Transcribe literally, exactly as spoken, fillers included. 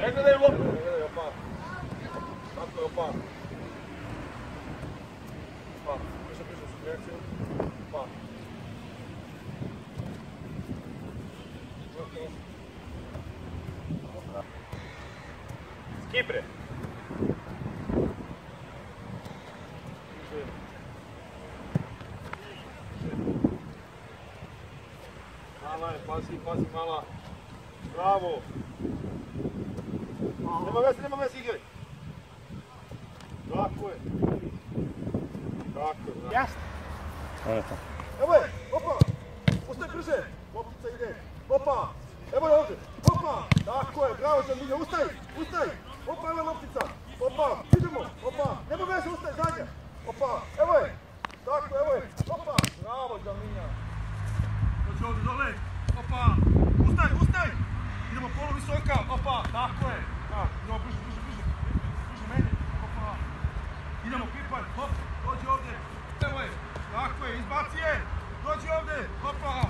Ne gledaj lopu, ne gledaj opa. Tako je opa. Pa, piše, piše su reakciju. Pa. Skipre. Mala je, pazi, pazi mala. Bravo. Nema veze, nema veze, igraj. Tako je. Tako je, bravo. Jasno. Evo je, opa. Ustaj brže. Loptica ide. Opa. Evo je ovdje. Opa. Tako je, bravo Žanminja. Ustaj, ustaj. Opa, evo je loptica. Opa, idemo. Opa. Nema veze, ustaj, zadnja. Opa, evo je. Tako, evo je. Opa. Bravo Žanminja. Dođi ovdje dole. Opa. Ustaj, ustaj. Idemo polu visoka. Opa, tako je. Da, idemo bliže, bliže, bliže. Bliže meni. Opa. Idemo pipan. Hop, dođi ovdje. Evo je. Tako je, izbaci je. Dođi ovdje. Opa.